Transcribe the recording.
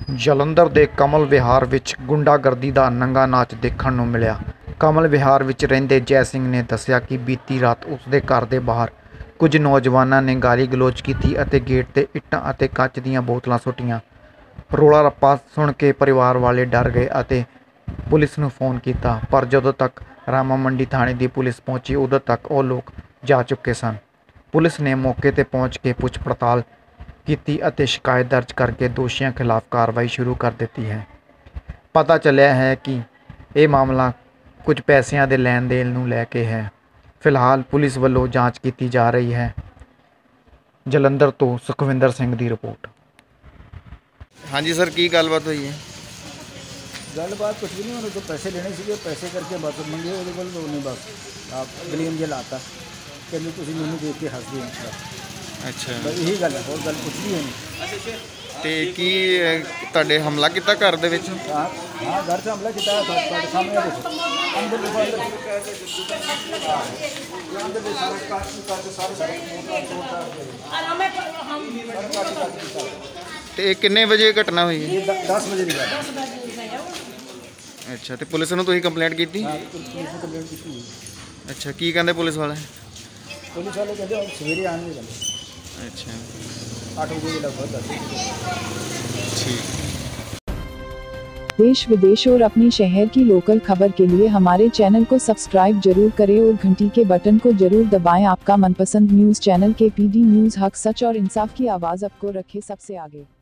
ਜਲੰਧਰ ਦੇ ਕਮਲ ਵਿਹਾਰ ਵਿੱਚ ਗੁੰਡਾਗਰਦੀ ਦਾ ਨੰਗਾ ਨਾਚ ਦੇਖਣ ਨੂੰ ਮਿਲਿਆ। ਕਮਲ ਵਿਹਾਰ ਵਿੱਚ ਰਹਿੰਦੇ ਜੈ ਸਿੰਘ ਨੇ ਦੱਸਿਆ ਕਿ ਬੀਤੀ ਰਾਤ ਉਸ ਦੇ ਘਰ ਦੇ ਬਾਹਰ ਕੁਝ ਨੌਜਵਾਨਾਂ ਨੇ ਗਾਲੀ ਗਲੋਚ ਕੀਤੀ ਅਤੇ ਗੇਟ 'ਤੇ ਇੱਟਾਂ ਅਤੇ ਕੱਚ ਦੀਆਂ ਬੋਤਲਾਂ ਸੁੱਟੀਆਂ। ਰੌਲਾ ਰੱਪਾ ਸੁਣ ਕੇ ਪਰਿਵਾਰ ਵਾਲੇ ਡਰ ਗਏ ਅਤੇ ਪੁਲਿਸ ਨੂੰ ਫੋਨ ਕੀਤਾ, ਪਰ ਜਦੋਂ ਤੱਕ ਰਾਮਾ ਮੰਡੀ ਥਾਣੇ ਦੀ ਪੁਲਿਸ ਪਹੁੰਚੀ ਉਦੋਂ ਤੱਕ ਉਹ ਲੋਕ ਜਾ ਚੁੱਕੇ ਸਨ। ਪੁਲਿਸ ਨੇ ਮੌਕੇ 'ਤੇ ਪਹੁੰਚ ਕੇ ਪੁੱਛ ਪੜਤਾਲ ਕੀਤੀ ਅਤੇ ਸ਼ਿਕਾਇਤ ਦਰਜ ਕਰਕੇ ਦੋਸ਼ੀਆਂ ਖਿਲਾਫ ਕਾਰਵਾਈ ਸ਼ੁਰੂ ਕਰ ਦਿੱਤੀ ਹੈ। ਪਤਾ ਚੱਲਿਆ ਹੈ ਕਿ ਇਹ ਮਾਮਲਾ ਕੁਝ ਪੈਸਿਆਂ ਦੇ ਲੈਣ ਦੇਣ ਨੂੰ ਲੈ ਕੇ ਹੈ। ਫਿਲਹਾਲ ਪੁਲਿਸ ਵੱਲੋਂ ਜਾਂਚ ਕੀਤੀ ਜਾ ਰਹੀ ਹੈ। ਜਲੰਧਰ ਤੋਂ ਸੁਖਵਿੰਦਰ ਸਿੰਘ ਦੀ ਰਿਪੋर्ट। ਹਾਂਜੀ ਸਰ, ਕੀ ਗੱਲਬਾਤ ਹੋਈ ਹੈ? गलबात कुछ भी नहीं, उन्होंने तो पैसे लेने से पैसे करके बस मंगे वो बोल तो नहीं, बस आप गली में लाता कहते तुम मैंने देख के हंस दिए। ਅੱਛਾ, बस यही गल है, और गल कुछ भी है नहीं। ਤੇ ਕੀ ਤੁਹਾਡੇ ਹਮਲਾ ਕੀਤਾ ਘਰ ਦੇ ਵਿੱਚ? हाँ हाँ, घर से हमला किया था, सामने देखो अंदर ਤੇ ਕਿੰਨੇ ਵਜੇ ਘਟਨਾ ਹੋਈ ਹੈ? 10 बजे की बात है। ਅੱਛਾ, ਤੇ ਪੁਲਿਸ ਨੂੰ ਤੁਸੀਂ ਕੰਪਲੇਂਟ ਕੀਤੀ? हाँ, पुलिस ने कंप्लेंट की थी। ਅੱਛਾ, ਕੀ ਕਹਿੰਦੇ ਪੁਲਿਸ ਵਾਲੇ? पुलिस वाले कहते हैं सवेरे आने वाले ਅੱਛਾ 8 बजे के लगभग। ठीक। देश विदेश और अपने शहर की लोकल खबर के लिए हमारे चैनल को सब्सक्राइब जरूर करें और घंटी के बटन को जरूर दबाएं। आपका मनपसंद न्यूज़ चैनल KPD न्यूज़, हक, सच और इंसाफ की आवाज़ आपको रखे सबसे आगे।